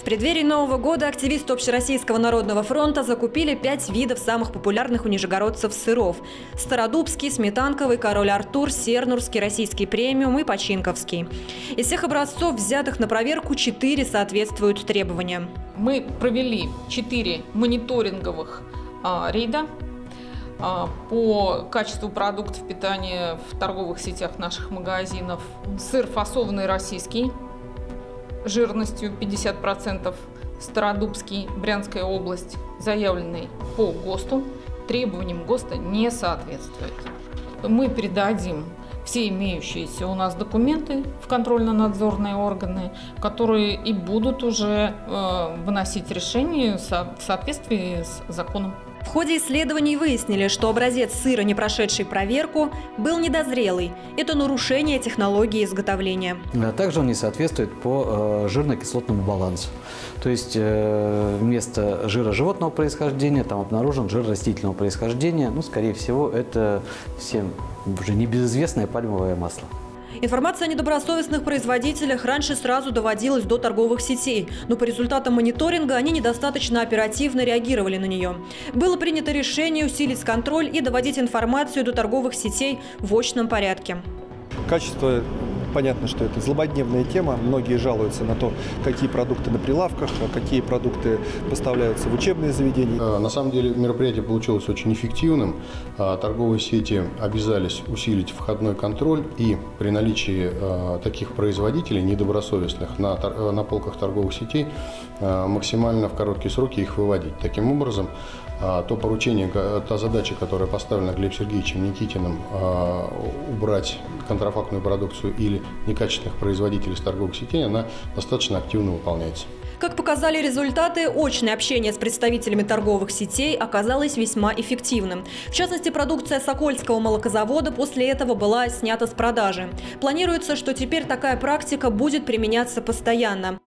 преддверии Нового года активисты Общероссийского народного фронта закупили 5 видов самых популярных у нижегородцев сыров. Стародубский, сметанковый, Король Артур, Сернурский, Российский премиум и Починковский. Из всех образцов, взятых на проверку, 4 соответствуют требованиям. Мы провели 4 мониторинговых рейда по качеству продуктов питания в торговых сетях наших магазинов. Сыр фасованный российский, жирностью 50%, Стародубский, Брянская область, заявленный по ГОСТу, требованиям ГОСТа не соответствует. Мы передадим все имеющиеся у нас документы в контрольно-надзорные органы, которые и будут уже выносить решения в соответствии с законом. В ходе исследований выяснили, что образец сыра, не прошедший проверку, был недозрелый. Это нарушение технологии изготовления. Также он не соответствует по жирно-кислотному балансу. То есть вместо жира животного происхождения там обнаружен жир растительного происхождения. Ну, скорее всего, это всем уже небезызвестное пальмовое масло. Информация о недобросовестных производителях раньше сразу доводилась до торговых сетей, но по результатам мониторинга они недостаточно оперативно реагировали на нее. Было принято решение усилить контроль и доводить информацию до торговых сетей в очном порядке. Качество, понятно, что это злободневная тема. Многие жалуются на то, какие продукты на прилавках, какие продукты поставляются в учебные заведения. На самом деле мероприятие получилось очень эффективным. Торговые сети обязались усилить входной контроль и при наличии таких производителей недобросовестных на полках торговых сетей максимально в короткие сроки их выводить. Таким образом, то поручение, та задача, которая поставлена Глебом Сергеевичем Никитиным, убрать контрафактную продукцию или некачественных производителей с торговых сетей, она достаточно активно выполняется. Как показали результаты, очное общение с представителями торговых сетей оказалось весьма эффективным. В частности, продукция Сокольского молокозавода после этого была снята с продажи. Планируется, что теперь такая практика будет применяться постоянно.